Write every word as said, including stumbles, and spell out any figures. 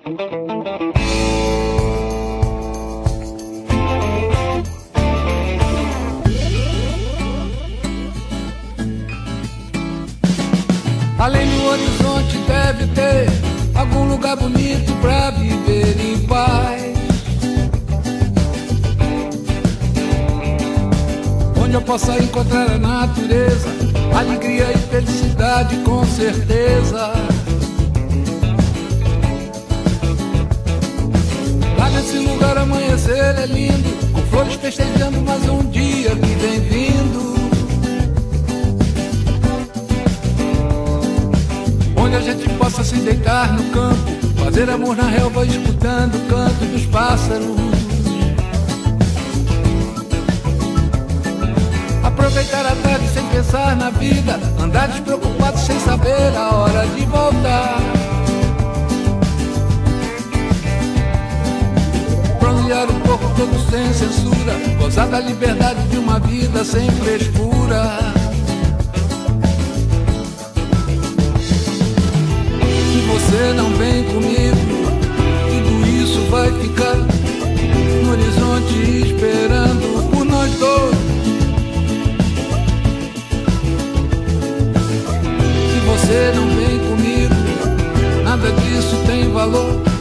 Além do horizonte deve ter algum lugar bonito pra viver em paz, onde eu possa encontrar a natureza, alegria e felicidade com certeza. Lá nesse lugar amanhecer é lindo, com flores festejando mais um dia que vem vindo, onde a gente possa se deitar no campo, fazer amor na relva escutando o canto dos pássaros, aproveitar a tarde sem pensar na vida, andar despreocupado sem saber a hora de voltar, bronzear um pouco todo sem censura, gozar da liberdade de uma vida sem frescura. Se você não vem comigo, tudo isso vai ficar no horizonte esperando por nós dois. Se você não vem comigo, nada disso tem valor.